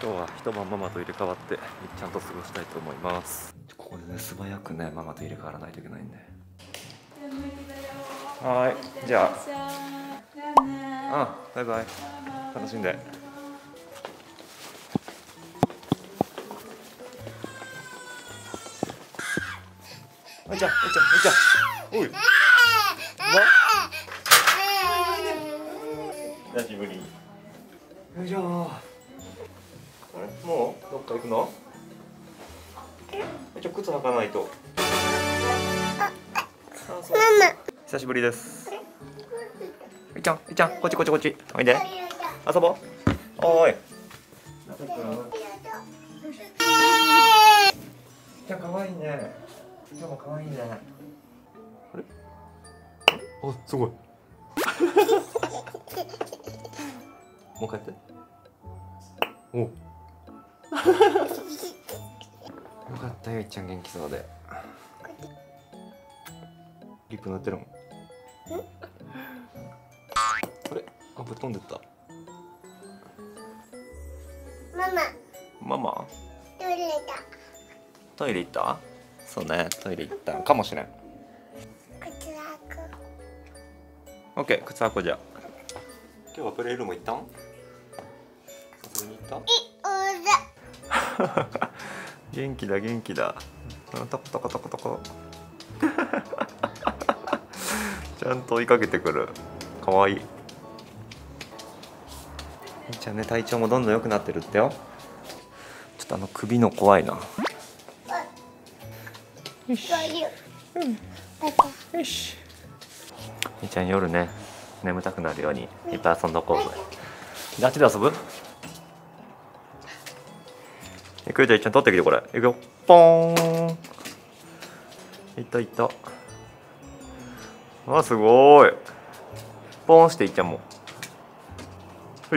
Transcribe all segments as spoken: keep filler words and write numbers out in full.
今日は一晩ママと入れ替わってちゃんと過ごしたいと思います。ここでね素早くねママと入れ替わらないといけないんで。はい、じゃああバイバイ、楽しんで。おいちゃんおいちゃんおいちゃんおい久しぶり。よいしょ。あれもうどっか行くの？ちょ靴履かないと。久しぶりです。いちゃんいちゃんこっちこっちこっちおいで遊ぼう。おーい。いちゃん可愛いね。いちゃんも可愛いね。あれ？あ、すごい。もう一回やって。およかったよ、いっちゃん元気そうで。リップ塗ってるもん。あれ、あ、ぶっ飛んでった。 ママ。 ママ。 トイレだ。 トイレ行った？そうね、トイレ行ったかもしれん。 靴履く。 オッケー、靴履こうじゃ。今日はプレイルーム行ったん？遊びに行った？元気だ元気だ。トコトコトコトコ。ちゃんと追いかけてくる。かわいい。いいちゃんね、体調もどんどん良くなってるってよ。ちょっとあの首の怖いな。よし。うん。よし。いいちゃん夜ね、眠たくなるようにいっぱい遊んどこうぜ。であっちで遊ぶ？行くよ、じゃあいっちゃん取ってきてこれ。行くよ。ポーン。いったいった。あ、すごい。ポーンしていっちゃんも。はい。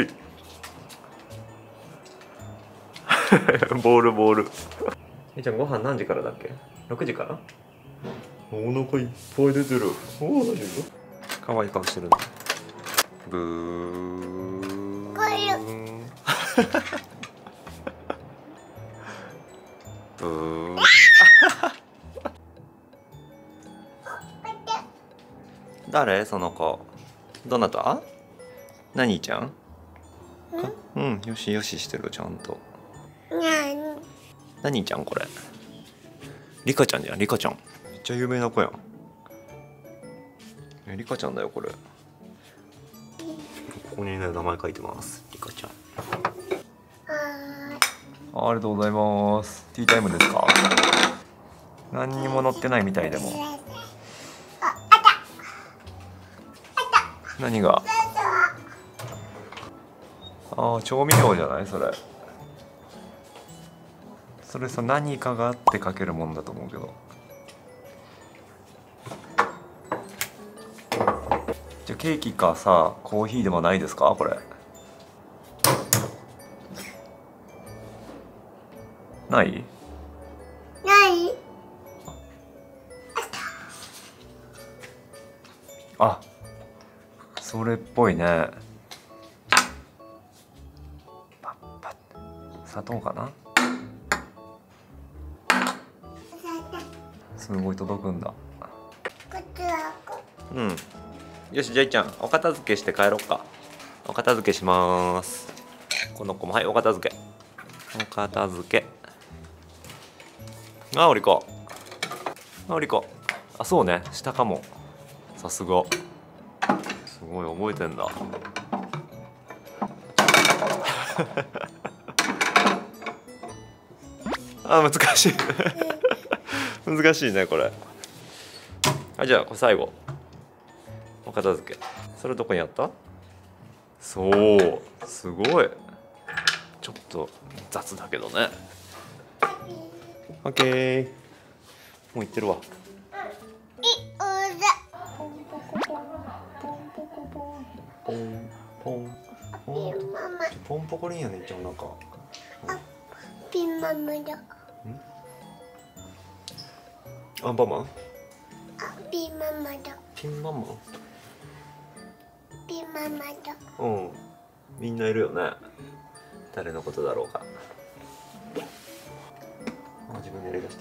ボールボール。いっちゃんご飯何時からだっけ？ろくじから？お腹いっぱい出てる。おお、大丈夫？可愛い顔してるね。ブー。ブー。誰その子？どなた？何ちゃん？うん、よしよししてるちゃんと。何ちゃんこれ？リカちゃんじゃん、リカちゃん。めっちゃ有名な子やん。え、リカちゃんだよこれ。ここにね名前書いてます。リカちゃん。ありがとうございます。ティータイムですか？何にも載ってないみたいでも。何が？ああ、調味料じゃないそれ。それさ、何かがあってかけるもんだと思うけど。じゃあケーキかさ、コーヒーでもないですかこれ？ない？ ない？ あ、それっぽいね。パッパッ。砂糖かな？すごい届くんだ。うん。よし、じゃあいっちゃんお片付けして帰ろっか。お片付けします。この子もはい、お片付け。お片付け。あ、おりこ。あ、おりこ。あ、そうね、下かも。さすが。すごい覚えてんだ。あ、難しい。難しいねこれ。あ、じゃあこれ最後。お片付け。それどこにあった？そう、すごい。ちょっと雑だけどね。オッケー。もう行ってるわ。ポンポンポンポンポコリンやねんちゃんなんか。 ピンママだ。 アンパンマン？ ピンママだ。 ピンマンマン？ ピンママだ。 うん。みんないるよね。 誰のことだろうか。あ、自分でやりだした。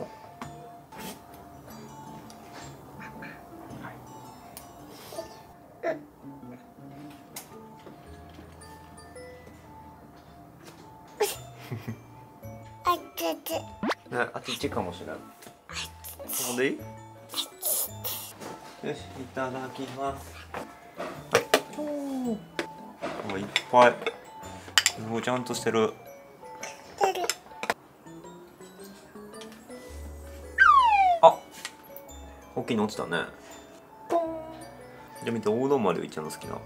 あつつ。 ね、あっちかもしれない。ほんでいい？よし、いただきます。おお、いっぱい。すごいちゃんとしてる。あ、大きいの落ちたね。じゃあ見て、大玉でいっちゃんの好きな。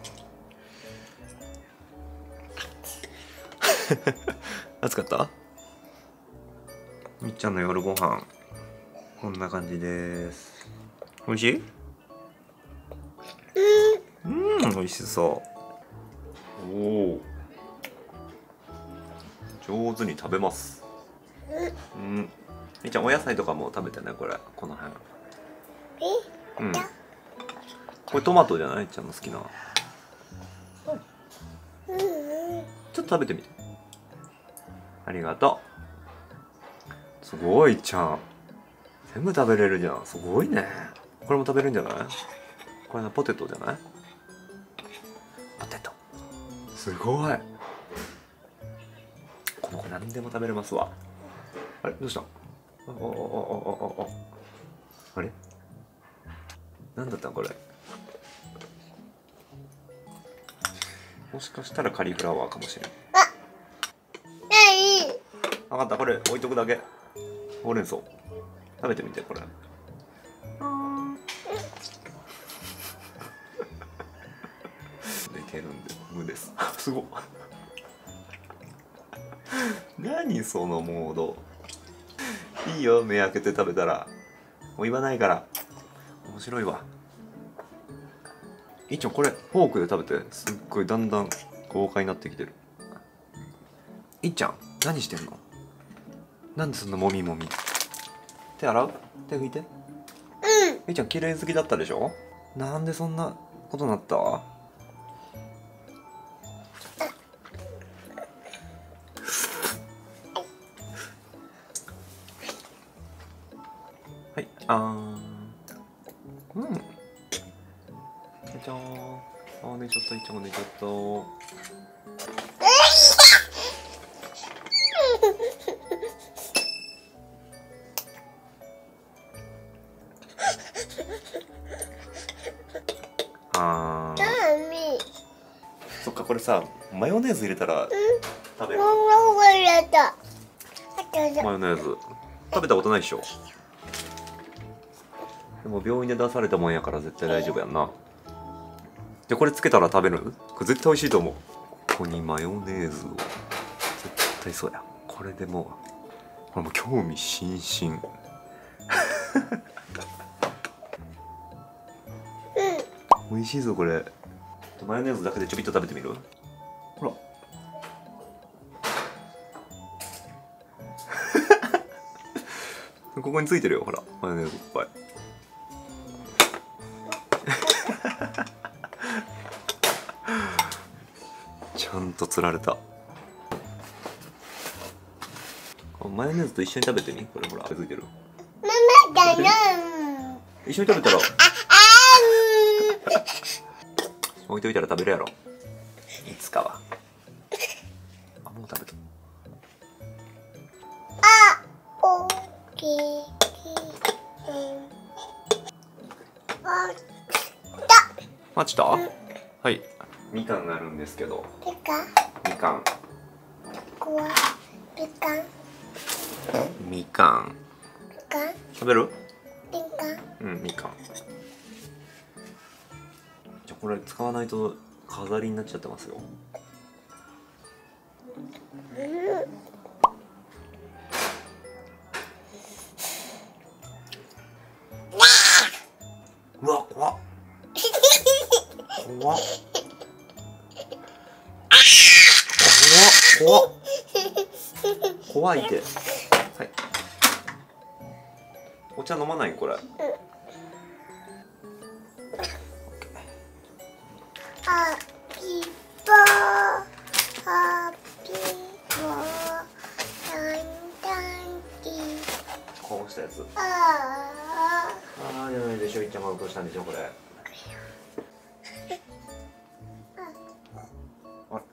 暑かった？みっちゃんの夜ご飯こんな感じです。美味しい？うん、美味しそう。おお、上手に食べます。うん、みっちゃんお野菜とかも食べてね、これ、この辺。うん、これトマトじゃない？みっちゃんの好きな。ちょっと食べてみて。ありがとう。すごいちゃん、全部食べれるじゃん。すごいね。これも食べれるんじゃない？これのポテトじゃない？ポテトすごい。この子何でも食べれますわ。あれどうした？ああああああああれ何だったんこれ。もしかしたらカリフラワーかもしれん。分かった、これ置いとくだけ。ほうれん草食べてみて、これ。寝てるんで無です。すごっ。何そのモード。いいよ、目開けて食べたら。もう言わないから面白いわ。いっちゃんこれフォークで食べて。すっごいだんだん豪快になってきてる。いっちゃん何してんの？なんでそんなもみもみ。手洗う？手拭いて。うん。いっちゃん綺麗好きだったでしょ？なんでそんなことになった？はい、あーん。うん。いっちゃん、あ、寝ちゃった、いっちゃんが寝ちゃった。あー、そっか、これさ、マヨネーズ入れたら食べる。マヨネーズ食べたことないでしょ。でも病院で出されたもんやから絶対大丈夫やんな。でこれつけたら食べる？これ絶対美味しいと思う。ここにマヨネーズを、絶対そうや。これでもう、これもう興味津々。美味しいぞこれ。マヨネーズだけでちょびっと食べてみる？ほら。ここについてるよ、ほら、マヨネーズいっぱい。ちゃんと釣られた。マヨネーズと一緒に食べてみ。これほら、ついてる。ママだな。一緒に食べたら。置いといたら食べるやろ。いつかは。あ、もう食べた。あ、おきき。あちた。はい。みかんがあるんですけど。みかん。みかん。ここはみかん。みかん。食べる？みかん。うん、みかん。じゃこれ使わないと飾りになっちゃってますよ。うわ、怖っ。怖っ。怖っ。怖っ。怖いって。はい。お茶飲まないこれ。ハッピーバーハッピーこうしたやつ。 あああ、じゃないでしょ。いっちゃんが落としたんでしょこれ。あれ、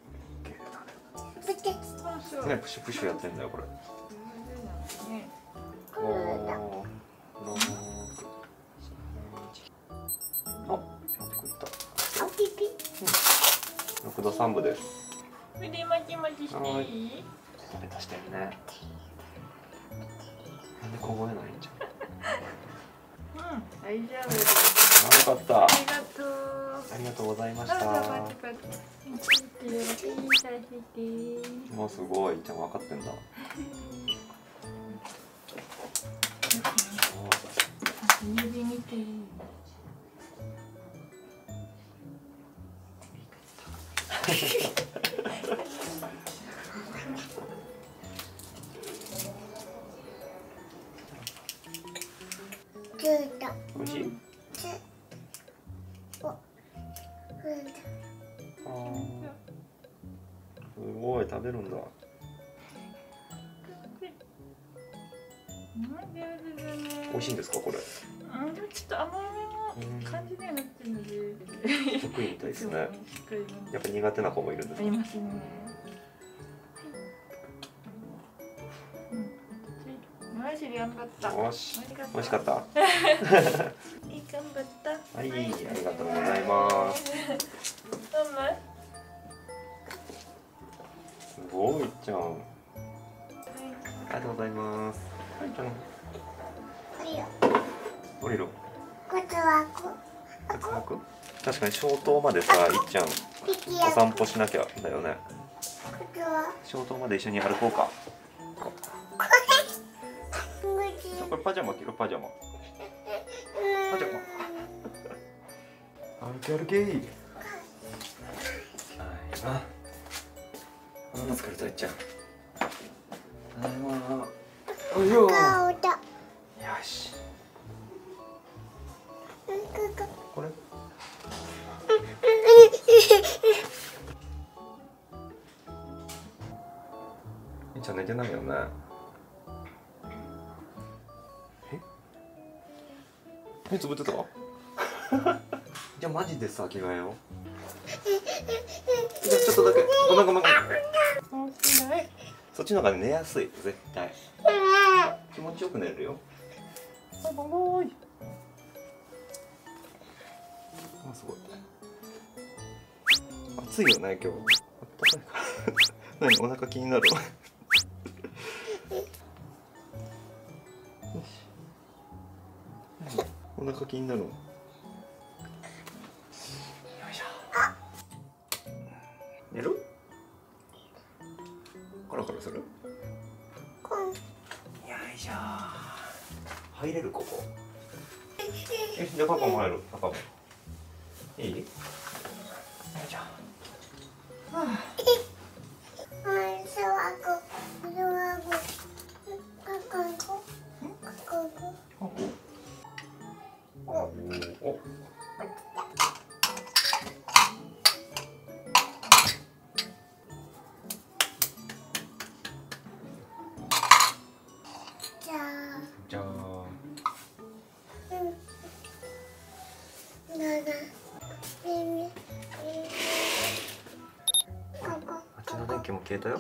ね、プシュプシュやってんだよこれ。おお。あ、作った。六度三分です。 腕巻き巻きしていい？ ベタしてるね。なんで凍えないんじゃん。 うん、大丈夫です。 あ、よかった。 ありがとう。 ありがとうございましどうぞた。 パチパチ。ピンさせて。 もうすごい、いっちゃん分かってんだ。 指見て。 美味しい？ああ、すごい食べるんだ。美味しいんですかこれ？ うん、ちょっと甘めの感じにはなってるので。 得意みたいですね。やっぱ苦手な子もいるんですか？ ありますね。マジで頑張った。 よし、美味しかった。 いい頑張った。 はい、ありがとうございます。すごい、いっちゃん。ありがとうございます。はい、ちゃん。降りる。靴履く？確かに消灯までさ、いっちゃん。お散歩しなきゃだよね。消灯まで一緒に歩こうか。これパジャマ着る？パジャマ。パジャマ。歩け歩け。はいな。ああ、疲れたいっちゃん。はいまあ。おいよ。よし。これ。いっちゃん寝てないよね。え？目つぶってた？じゃあマジでさ着替えよう。じゃあちょっとだけ。ごめんごめんごめん。そっちの方が寝やすい絶対。気持ちよく寝れるよ。あ、バイバイ。あ、すごい。暑いよね今日。あったかいから。何お腹気になる？よし。お腹気になるの？よいしょ。寝る？コロコロする？よいしょ。入れるここ。よし、じゃあパパも入る。パパも。いい？よいしょ。はあ。じゃあ。あっちの電気も消えたよ。はい。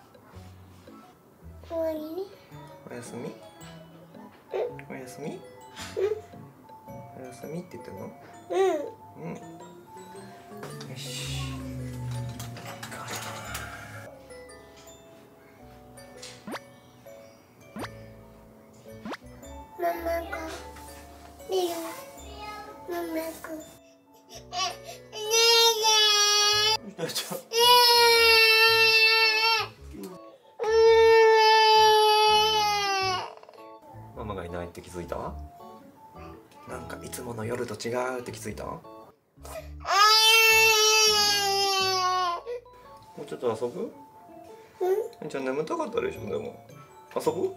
おやすみ。おやすみ。おやすみって言ってんの？うん。うん。よし。 ママが見る。ママが。 よいしょ。ママがいないって気づいた？なんかいつもの夜と違うって気づいた？もうちょっと遊ぶ？じゃあ眠たかったでしょでも。遊ぶ？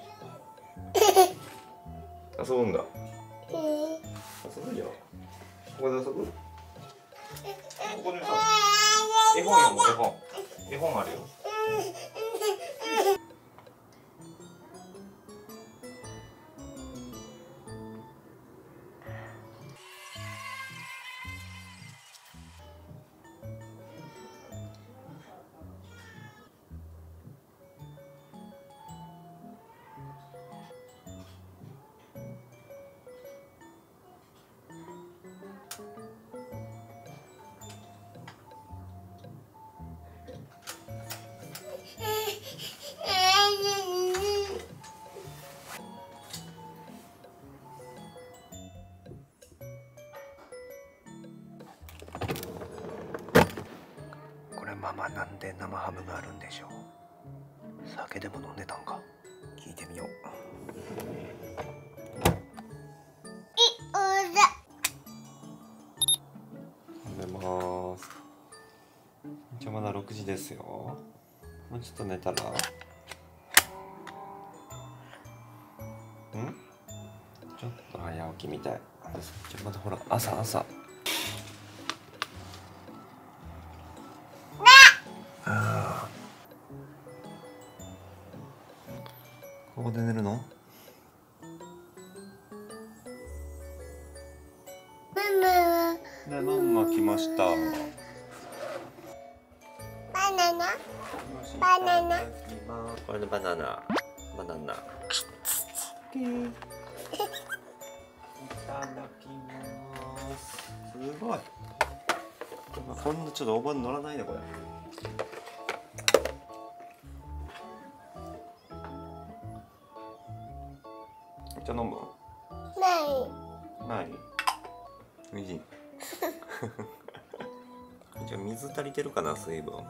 遊ぶんだ。遊ぶじゃん。ここで遊ぶ？ここでさ、絵本読もう絵本。 絵本あるよ。 ママなんで生ハムがあるんでしょう。酒でも飲んでたんか。聞いてみよう。 寝ます。じゃあまだろくじですよ。もうちょっと寝たら。ん？じゃっと早起きみたい。じゃあまだほら朝朝。ここで寝るの？ね、ママ来ました。 バナナ。バナナ。 これのバナナ。バナナ。いただきます。すごい。こんなちょっとお盆乗らないねこれ。じゃあ飲む？ ない。 ない？おいしい。じゃあ水足りてるかな、水分。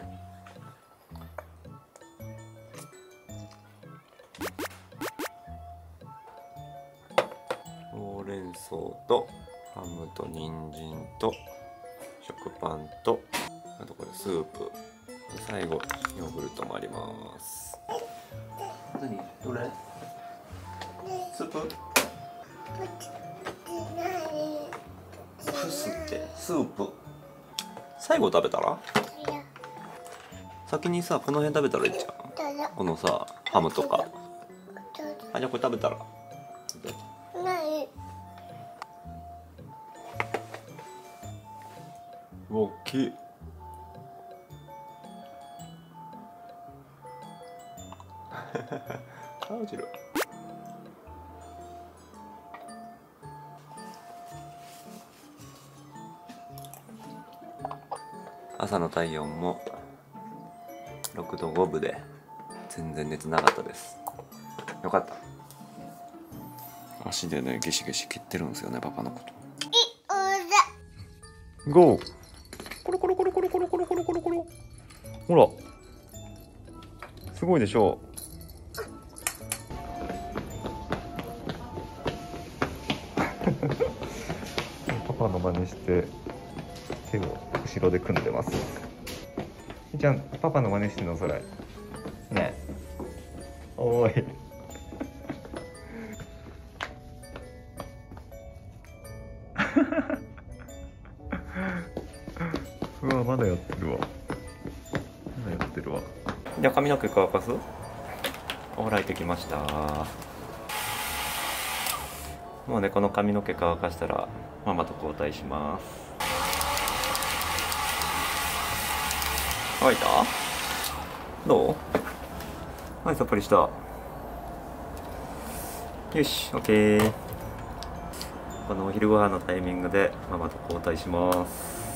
ほうれん草とハムと人参と食パンと、あとこれスープ。最後ヨーグルトもあります。何？どれ？スープ？プスってスープ。最後食べたら？先にさこの辺食べたらいいじゃん。このさハムとか。あ、じゃあこれ食べたら。 ない。 大きい。あ、落ちる。朝の体温もろくどごぶで全然熱なかったです。よかった。足でねゲシゲシ蹴ってるんですよねパパのこと。ゴー。コロコロコロコロコロコロコロコロコロ。ほらすごいでしょう。パパの真似して手を後ろで組んでます。じゃんパパの真似してんのそれね。おーい。うわまだやってるわ。まだやってるわ。じゃあ髪の毛乾かす？オーライてきました。もうねこの髪の毛乾かしたらママと交代します。乾いた？どう？はい、さっぱりした。よし、オッケー。このお昼ご飯のタイミングでママと交代します。